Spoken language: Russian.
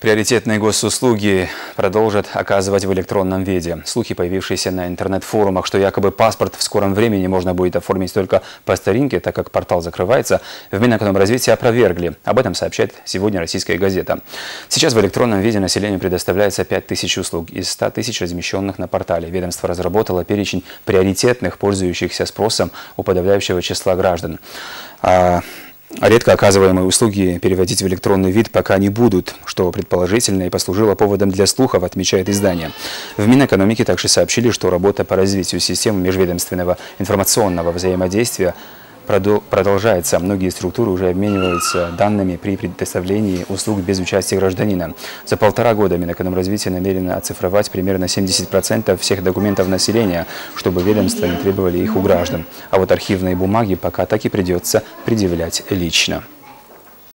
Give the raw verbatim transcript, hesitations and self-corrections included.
Приоритетные госуслуги продолжат оказывать в электронном виде. Слухи, появившиеся на интернет-форумах, что якобы паспорт в скором времени можно будет оформить только по старинке, так как портал закрывается, в Минэкономразвитии опровергли. Об этом сообщает сегодня «Российская газета». Сейчас в электронном виде населению предоставляется пять тысяч услуг из ста тысяч, размещенных на портале. Ведомство разработало перечень приоритетных, пользующихся спросом у подавляющего числа граждан. Редко оказываемые услуги переводить в электронный вид пока не будут, что предположительно и послужило поводом для слухов, отмечает издание. В Минэкономике также сообщили, что работа по развитию системы межведомственного информационного взаимодействия продолжается. Многие структуры уже обмениваются данными при предоставлении услуг без участия гражданина. За полтора года Минэкономразвития намерено оцифровать примерно семьдесят процентов всех документов населения, чтобы ведомства не требовали их у граждан. А вот архивные бумаги пока так и придется предъявлять лично.